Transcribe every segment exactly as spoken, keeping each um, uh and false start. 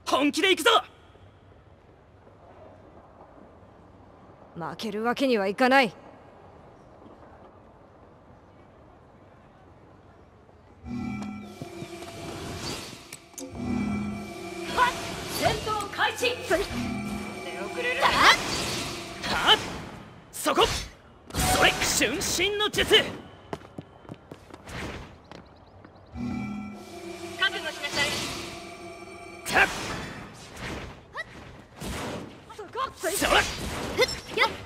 本気で行くぞ。 負けるわけにはいかない。 戦闘開始。出遅れるな。 はっ、そこ。それ、瞬身の術。 覚悟しなさい。 たっ、 そこそれ。 よっ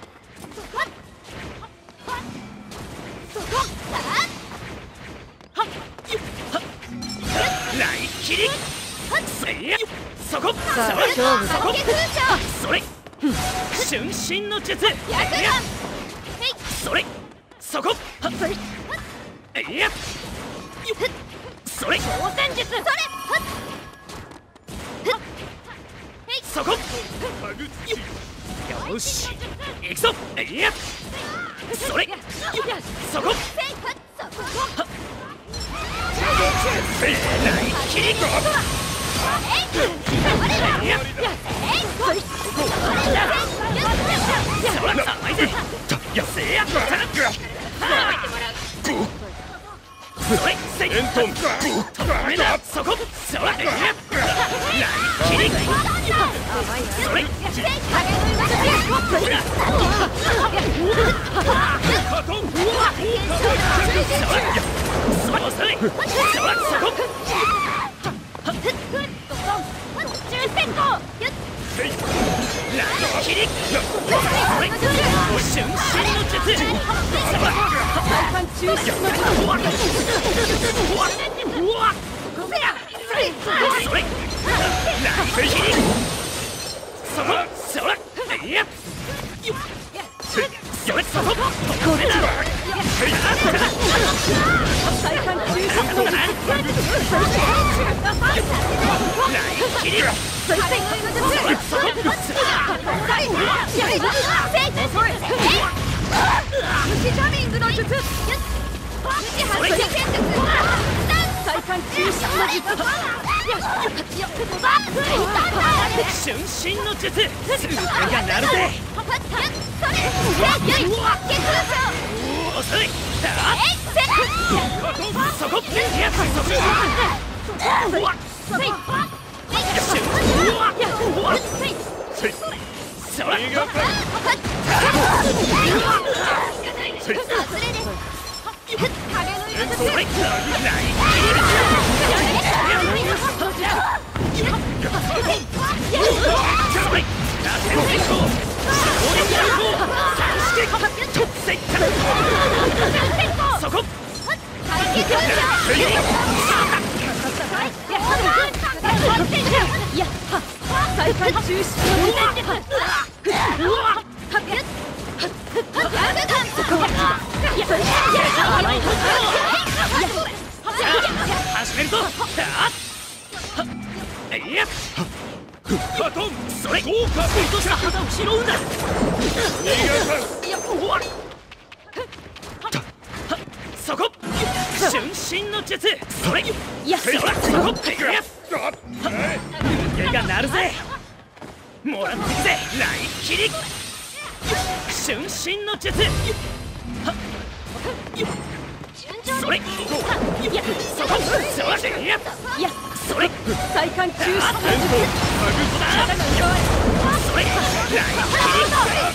そこはっ、ゆっはっ、来切り。せいや、そこ。 さあそれ、 勝負だ。 そこ。それ、瞬身の術。いや、それ、そこ。はっ、いや、ゆっそれ、 挑戦術。それ。 そこ。よし、行くぞ。いや、それ、そこ。来切り。いや、そら、甘いぜ。やせや、それ、せい、止めな、そこ。そら、いや、来切り。それ、瞬身の術、すぐがなるぜ。遅い。そこ。いや、そこ。それ。そこ。 いや、再開中止。 始めるぞ。いや、バトン。それ、落とした旗を拾うんだ。そこ。瞬身の術。それ。いや、そら、そこ。腕が鳴るぜ。もらってくぜ。来切り。瞬身の術。それ。いや、そこ。そら、いや、 いや、 それ。 再開中止。 それ。来切り。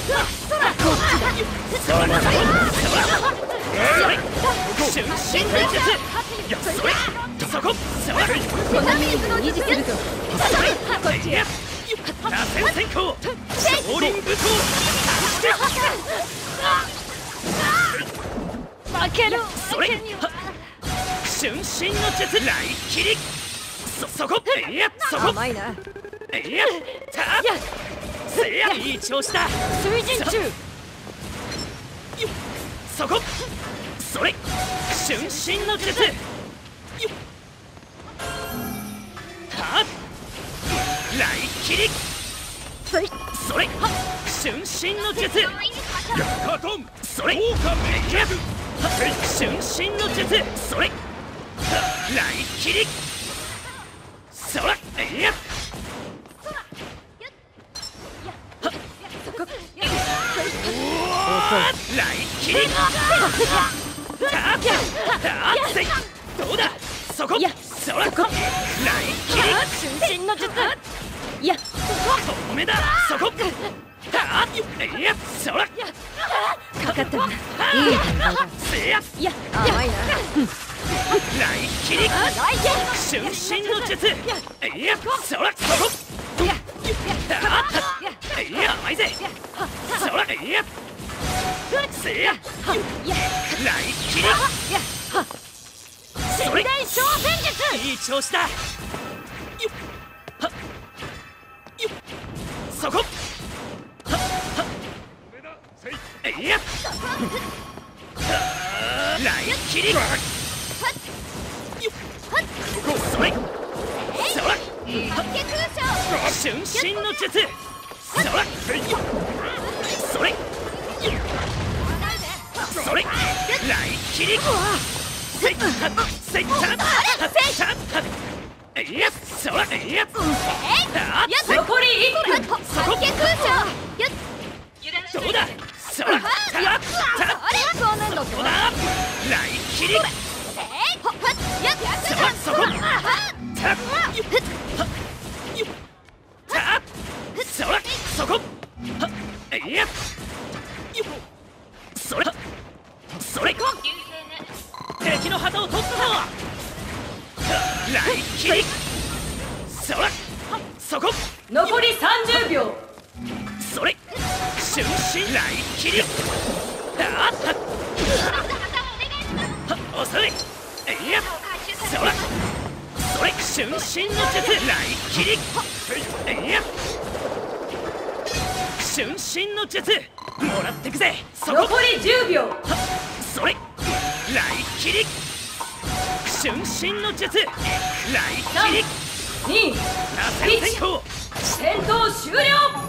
そら、そら。それ。瞬身の術。いや、それ。そこ。それ。 このミーズを維持するぞ。 それ。いや、螺旋閃光。少林武闘。 負ける。 それ。瞬身の術。来切り。そ、そこ。いや、そこ。 甘いな。 いや、た。せや、いい調子だ。 水陣中。 そこ。それ。瞬身の術。はっ。来切り。それ。瞬身の術。カトン。それ。いや。瞬身の術。それ。来切り。そら。いや。 雷切りどうだそこいやそら雷切り瞬身の術いや止めだそこいやそらかかったないい展開だせやいや甘いな雷切り瞬身の術いやそらそこいや甘いぜそらいやせや雷切り神殿昇天術いい調子だよっはっよっそこはっはっいや雷切りよっそれそら瞬身の術そらそれそれ雷切りせいたせいたいやそらいや残りいっぷんそこどうだそらたそうなんだどうだ雷切りそらそこたよよたそらそこいやよそれそれ敵の旗を取ったぞ雷切りそらそこ残りさんじゅうびょうそれ瞬身雷切りあっは遅いいやそらそれ瞬身の術雷切りいや瞬身の術もらってくぜそこ残りじゅうびょうそれ雷切り瞬身の術雷切りに螺旋転向戦闘終了